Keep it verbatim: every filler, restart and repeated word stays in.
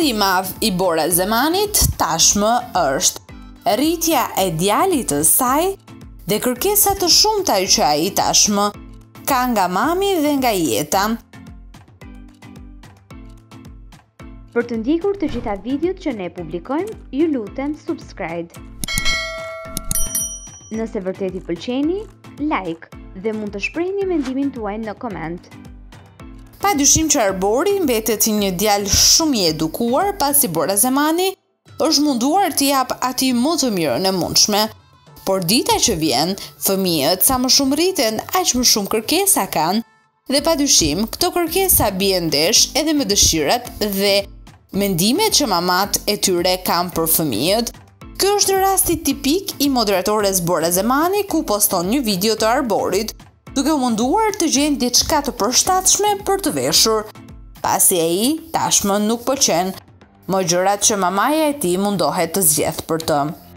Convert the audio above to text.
Ideali i madh i Bora Zemanit tashmë është rritja e djalit të saj dhe kërkesa të shumta që ai tashmë ka nga mami dhe nga jeta. Për të ndjekur të gjitha videot që ne publikojmë, ju lutem subscribe. Nëse vërtet i pëlqeni, like dhe mund të shprehni mendimin tuaj në koment. Pa dyshim që Arbori mbetet një djalë shumë i edukuar, pasi Bora Zemani është munduar të jap atij më të mirën e mundshme. Por dita që vjen, fëmijët sa më shumë rriten, aq më shumë kërkesa kanë, dhe pa dyshim këto kërkesa bien ndesh edhe me dëshirat dhe mendimet që mamat e tyre kanë për fëmijët. Ky është rasti tipik i moderatores Bora Zemani, ku poston një video të Arborit, duke u munduar të gjejë diçka të përshtatshme për të veshur, pasi ai tashmë nuk pëlqen më gjërat që mamaja e tij mundohet të zgjedhë për të.